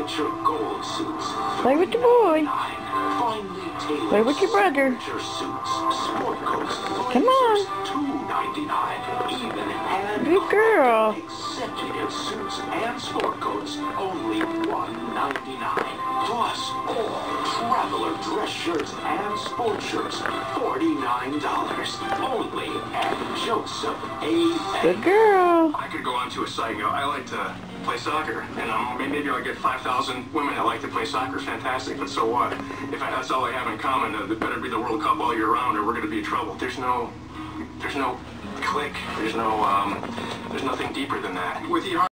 signature gold suits. Play with your boy. Finely tailored Play with your brother. signature suits. Sport coats. Come on. $2.99. Even hand Good girl. executive suits and sport coats only $1.99. Plus all traveler dress shirts and sport shirts $49. Only at Joseph A. Good girl. I could go onto a site and go, I like to play soccer, and maybe I'll get 5,000 women that like to play soccer. Fantastic, but so what? If that's all I have in common, it better be the World Cup all year round, or we're going to be in trouble. There's no click. There's nothing deeper than that. With your